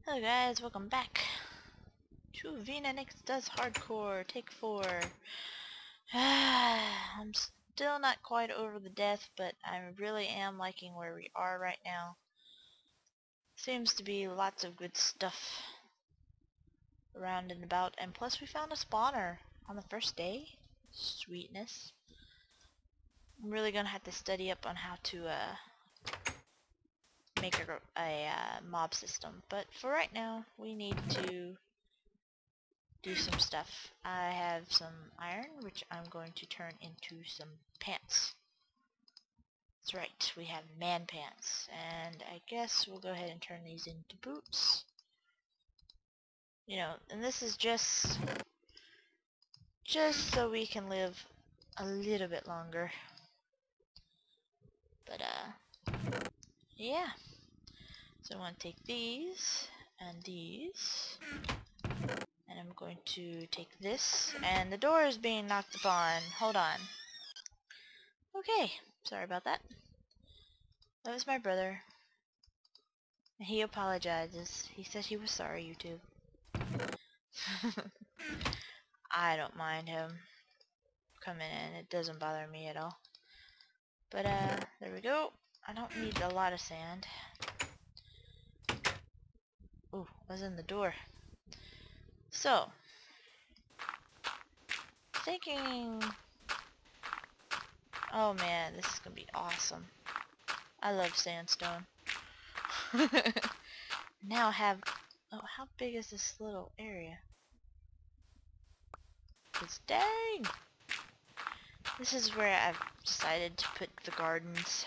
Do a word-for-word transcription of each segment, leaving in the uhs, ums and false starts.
Hello guys, welcome back to Vina Next Does Hardcore, take four. I'm still not quite over the death, but I really am liking where we are right now. Seems to be lots of good stuff around and about, and plus we found a spawner on the first day. Sweetness. I'm really gonna have to study up on how to uh, make a, a uh, mob system, but for right now we need to do some stuff. I have some iron, which I'm going to turn into some pants. That's right, we have man pants, and I guess we'll go ahead and turn these into boots. You know, and this is just just so we can live a little bit longer. But uh yeah. So I want to take these and these, and I'm going to take this, and the door is being knocked upon. Hold on. Okay, sorry about that. That was my brother. He apologizes. He said he was sorry, YouTube. I don't mind him coming in. It doesn't bother me at all. But, uh, there we go. I don't need a lot of sand. Ooh, what's in the door? So, thinking... Oh man, this is gonna be awesome. I love sandstone. Now I have... Oh, how big is this little area? It's dang! This is where I've decided to put the gardens.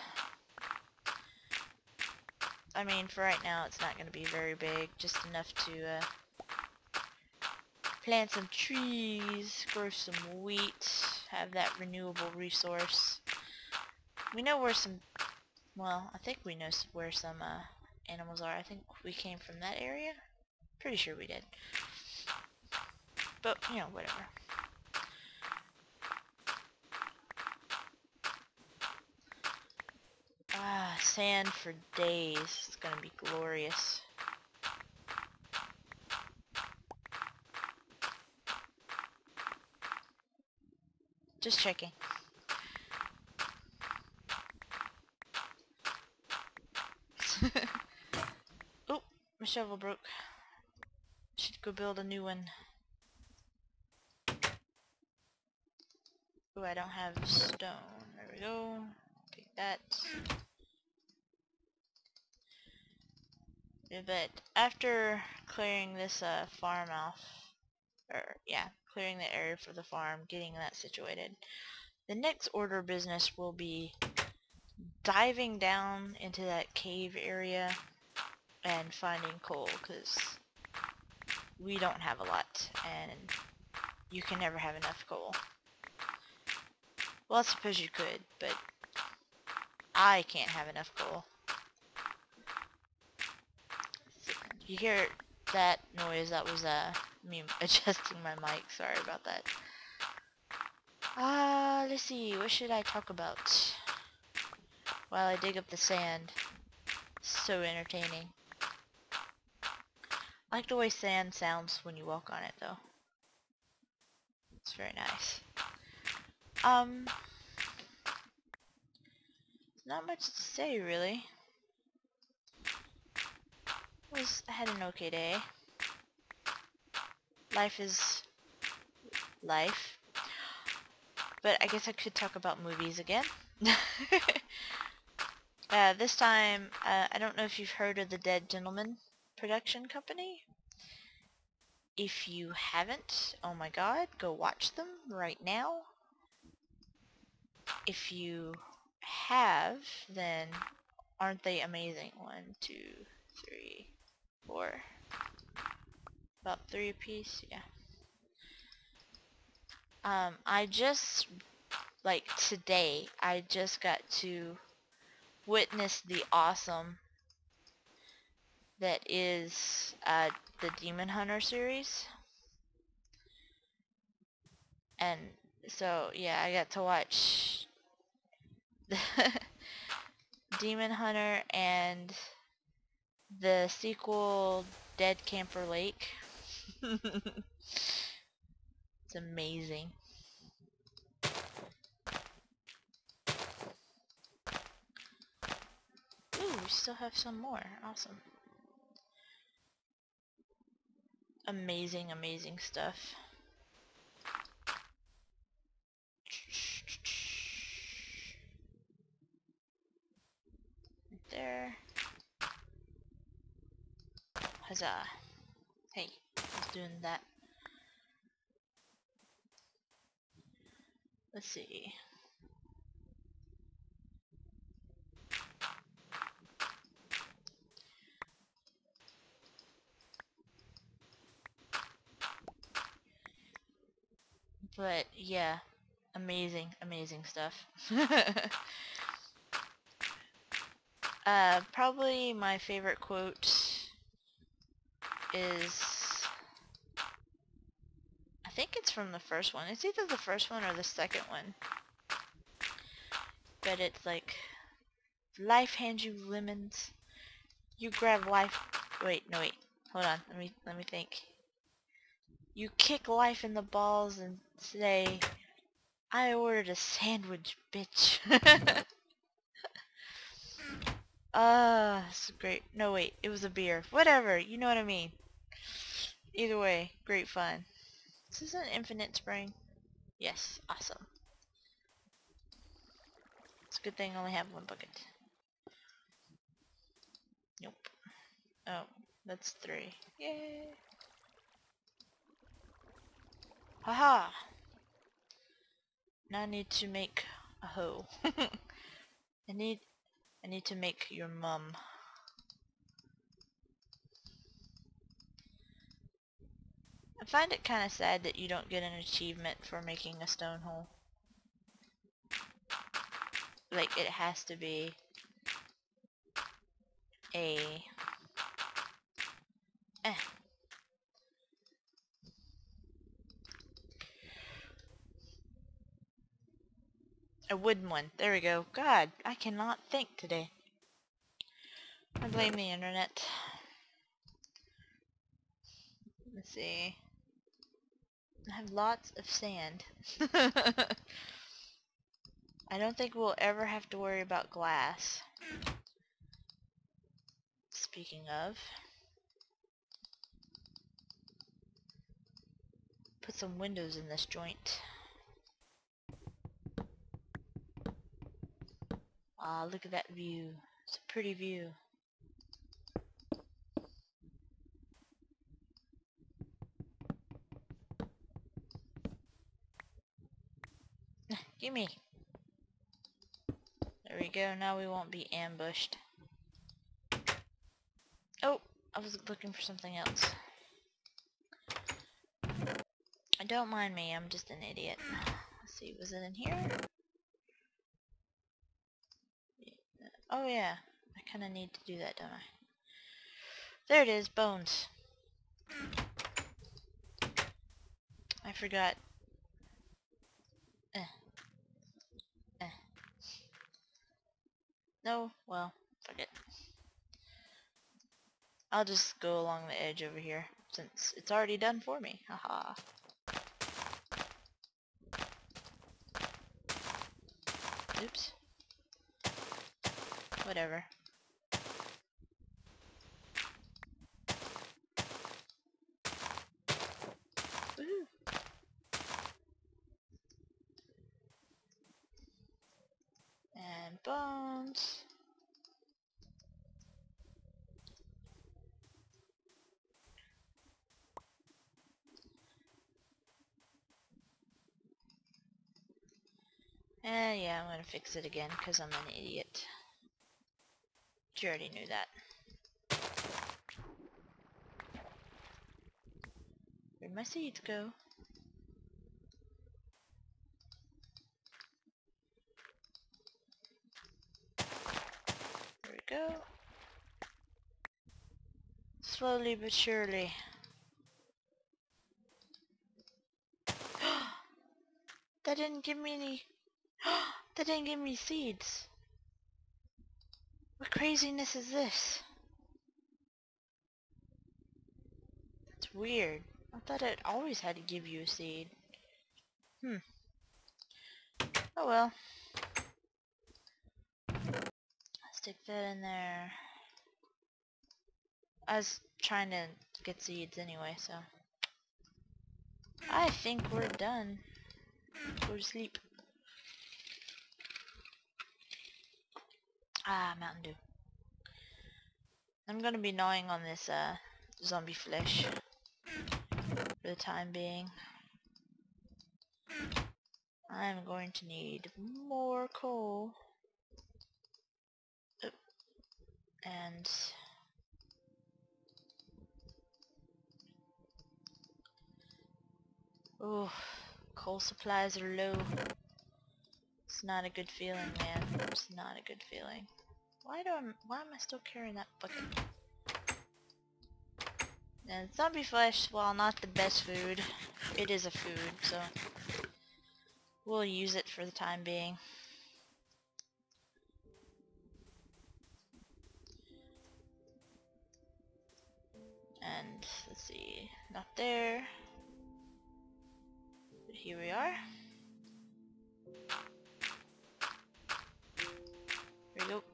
I mean, for right now, it's not going to be very big, just enough to uh, plant some trees, grow some wheat, have that renewable resource. We know where some, well, I think we know where some uh, animals are. I think we came from that area. Pretty sure we did. But, you know, whatever. Ah, sand for days. It's gonna be glorious. Just checking. Oh, my shovel broke. Should go build a new one. Oh, I don't have stone. There we go. Take that. Yeah, but after clearing this uh, farm off, or yeah, clearing the area for the farm, getting that situated, the next order of business will be diving down into that cave area and finding coal, because we don't have a lot, and you can never have enough coal. Well, I suppose you could, but I can't have enough coal. You hear that noise? That was uh, me adjusting my mic. Sorry about that. Ah, uh, let's see. What should I talk about while I dig up the sand? So entertaining. I like the way sand sounds when you walk on it, though. It's very nice. Um, not much to say, really. Was I had an okay day. Life is life. But I guess I could talk about movies again. uh, this time, uh, I don't know if you've heard of the Dead Gentleman production company. If you haven't, oh my god, go watch them right now. If you have, then aren't they amazing? One, two, three, four. About three apiece, yeah. Um, I just, like today, I just got to witness the awesome that is uh, the Demon Hunter series. And so, yeah, I got to watch Demon Hunter and the sequel Dead Camper Lake. It's amazing. Ooh, we still have some more. Awesome. Amazing, amazing stuff. Right there. Huzzah. Hey, who's doing that? Let's see. But yeah, amazing, amazing stuff. uh, probably my favorite quote is, I think it's from the first one. It's either the first one or the second one. But it's like, life hands you lemons. You grab life. Wait, no wait. Hold on. Let me let me think. You kick life in the balls and say, I ordered a sandwich, bitch. Ah, uh, it's great. No wait, it was a beer. Whatever, you know what I mean. Either way, great fun. Is this an infinite spring? Yes, awesome. It's a good thing I only have one bucket. Nope. Oh, that's three. Yay! Haha! Now I need to make a hoe. I need I need to make your mum. I find it kind of sad that you don't get an achievement for making a stone hole. Like, it has to be a eh. A wooden one. There we go. God, I cannot think today. I blame the internet. Let's see. I have lots of sand. I don't think we'll ever have to worry about glass. Speaking of, put some windows in this joint. Ah, look at that view. It's a pretty view. Gimme. There we go. Now we won't be ambushed. Oh, I was looking for something else. Don't mind me, I'm just an idiot. Let's see, was it in here? Oh yeah, I kinda need to do that, don't I? There it is, bones. I forgot. Eh. Eh. No, well, fuck it. I'll just go along the edge over here, since it's already done for me. Haha. Oops. Whatever. Woohoo! And bones. Eh, yeah, I'm gonna fix it again, because I'm an idiot. You already knew that. Where'd my seeds go? There we go. Slowly but surely. That didn't give me any... That didn't give me seeds. What craziness is this? weird. I thought it always had to give you a seed. Hmm. Oh well. Stick that in there. I was trying to get seeds anyway, so. I think we're done. Go to sleep. Ah, Mountain Dew. I'm gonna be gnawing on this uh, zombie flesh for the time being. I'm going to need more coal. Oh. And oh, coal supplies are low. It's not a good feeling, man. It's not a good feeling. Why do I? Why am I still carrying that bucket? And zombie flesh, while not the best food, it is a food, so we'll use it for the time being. And let's see, not there. But here we are. Here we go.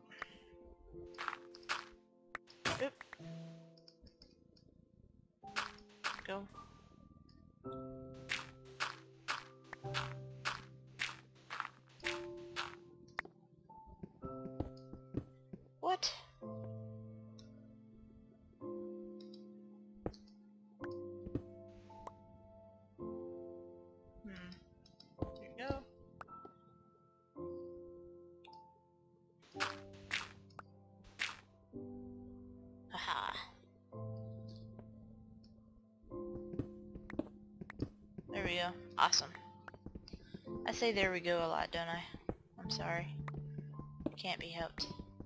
Oop. Go. What? Hmm. There you go. Haha. There we go. Awesome. I say there we go a lot, don't I? I'm sorry. Can't be helped.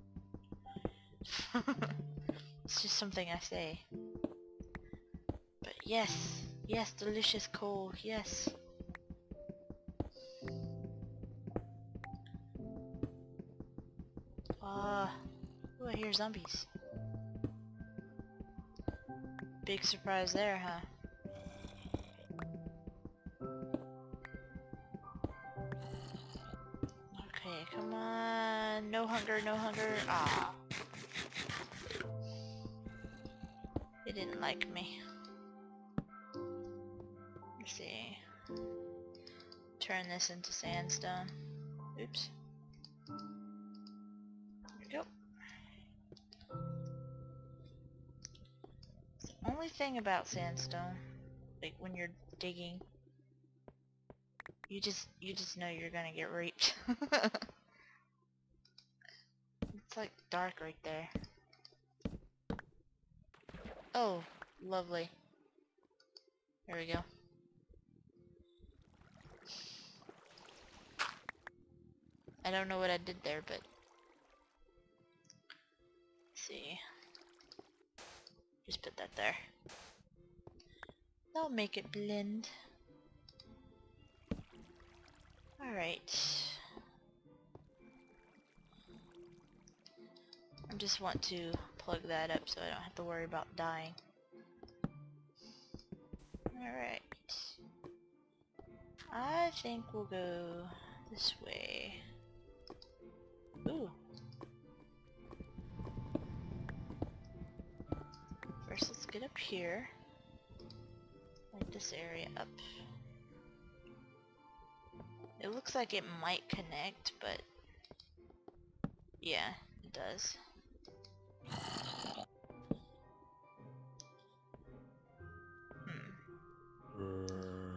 It's just something I say. But yes, yes, delicious coal, yes. Ah, uh, ooh, I hear zombies. Big surprise there, huh? Okay, come on. No hunger, no hunger. Ah. It didn't like me. Let's see. Turn this into sandstone. Oops. There we go. The only thing about sandstone, like when you're digging, you just you just know you're gonna get raped. It's like dark right there. Oh, lovely. There we go. I don't know what I did there, but let's see. Just put that there. That'll make it blend. Alright. I just want to plug that up so I don't have to worry about dying. Alright. I think we'll go this way. Ooh. First let's get up here. Light this area up. It looks like it might connect, but yeah, it does. Hmm.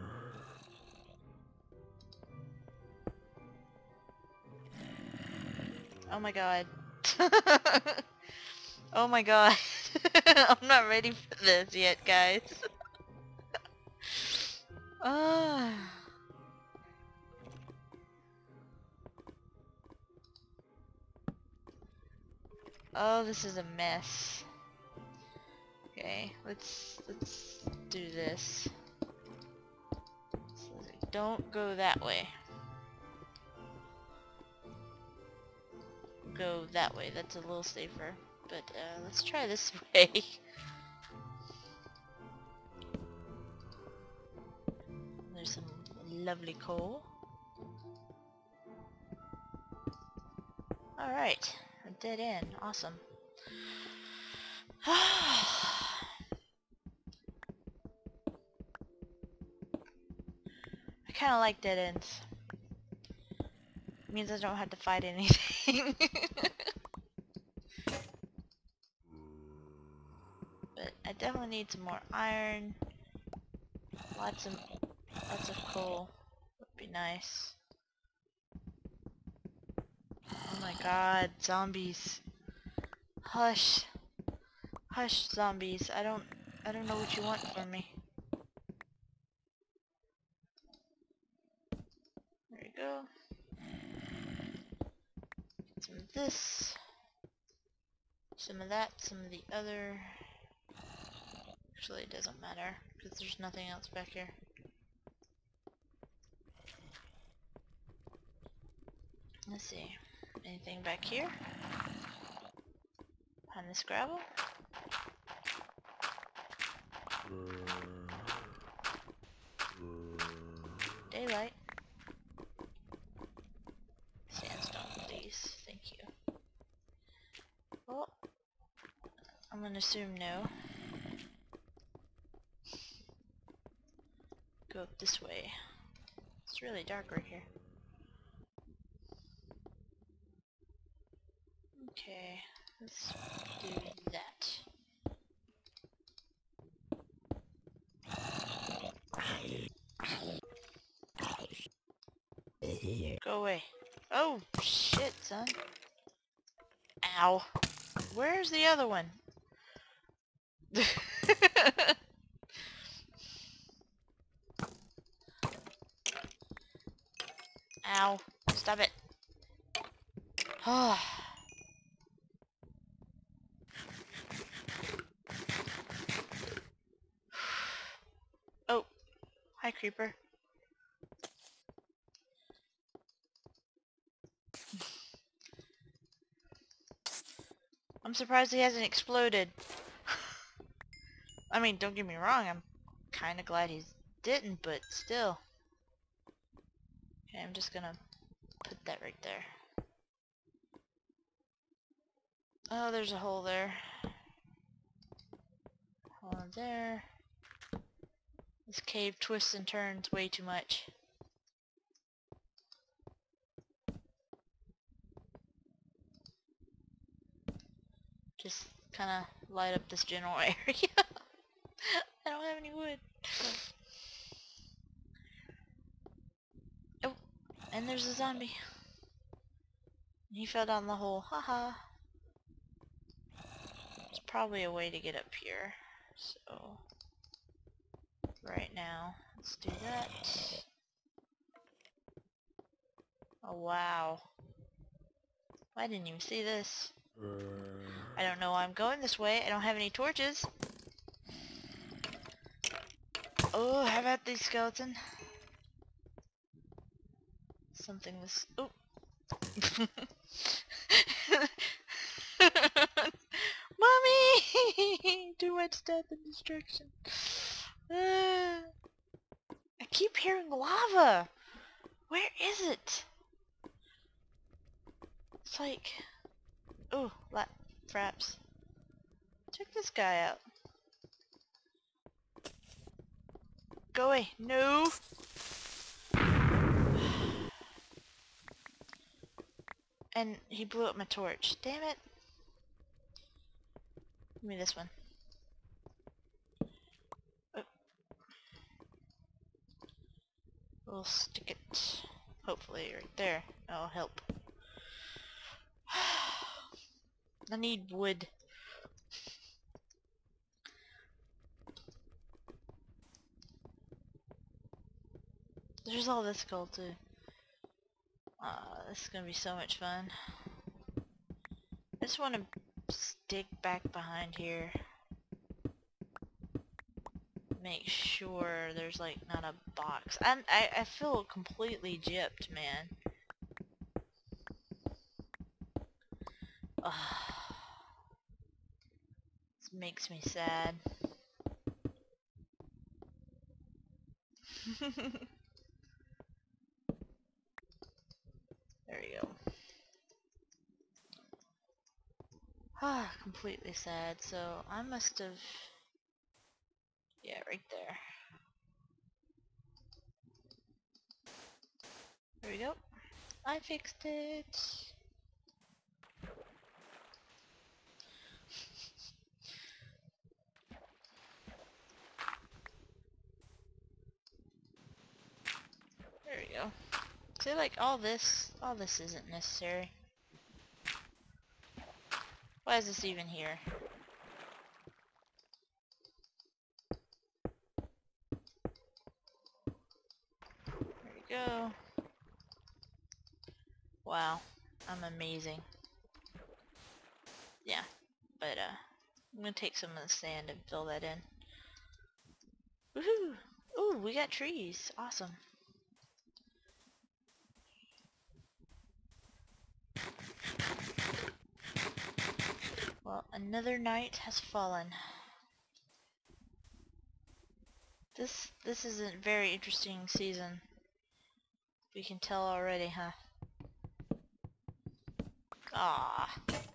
Oh my god. Oh my god. I'm not ready for this yet, guys. Ah. Oh, this is a mess. Okay, let's let's do this. So don't go that way. Go that way. That's a little safer. But uh, let's try this way. lovely coal. Alright, a dead end. Awesome. I kinda like dead ends. It means I don't have to fight anything. But I definitely need some more iron. Lots of lots of coal would be nice. Oh my god, zombies. Hush. Hush, zombies. I don't I don't know what you want from me. There we go. Some of this. Some of that, some of the other. Actually, it doesn't matter, because there's nothing else back here. Let's see. Anything back here? Behind this gravel? Daylight. Sandstone, please. Thank you. Well, I'm gonna assume no. Go up this way. It's really dark right here. Okay, let's do that. Go away. Oh, shit, son. Ow. Where's the other one? Ow. Stop it. Oh. Oh. Hi, creeper. I'm surprised he hasn't exploded. I mean, don't get me wrong, I'm kinda glad he didn't, but still. Okay, I'm just gonna put that right there. Oh, there's a hole there. Hole there. This cave twists and turns way too much. Just kinda light up this general area. I don't have any wood. Oh, and there's a zombie. He fell down the hole. Haha. There's probably a way to get up here. So, right now, let's do that. Oh wow. I didn't even see this. I don't know why I'm going this way. I don't have any torches. Oh, how about this skeleton? Something this... Oh! Mommy! Too much death and destruction. Uh, I keep hearing lava! Where is it? It's like... Oh, la fraps. Check this guy out. Go away. No! And he blew up my torch. Damn it. Give me this one. Oh. We'll stick it, hopefully, right there. That'll help. I need wood. There's all this gold too. Uh, this is gonna be so much fun. I just want to stick back behind here. Make sure there's like not a box. I'm, I I feel completely gypped, man. Ugh. This makes me sad. completely sad, so I must have... Yeah, right there. There we go. I fixed it. There we go. See, like, all this, all this isn't necessary. Why is this even here? There we go. Wow, I'm amazing. Yeah, but uh, I'm gonna take some of the sand and fill that in. Woohoo! Ooh, we got trees. Awesome. Well, another night has fallen. This this is a very interesting season. We can tell already, huh? Ah.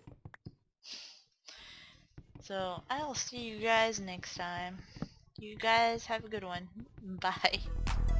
So, I'll see you guys next time. You guys have a good one. Bye.